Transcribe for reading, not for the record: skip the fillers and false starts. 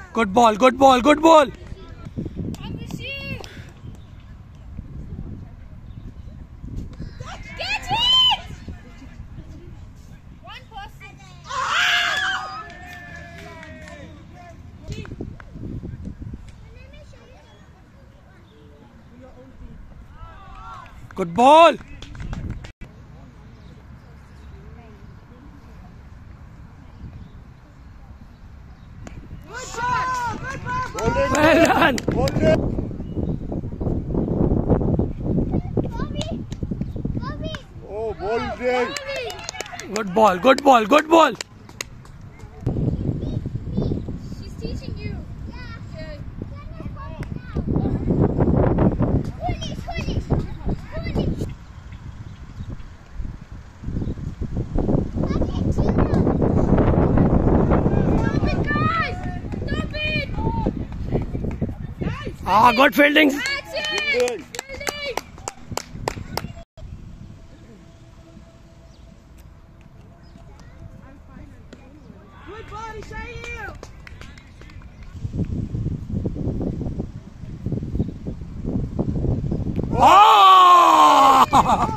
Good ball, good ball, good ball. Good ball. Well done. Oh, ball. Good ball, good ball, good ball. She's teaching you. Ah, good fielding. Good body, Shahil. Oh!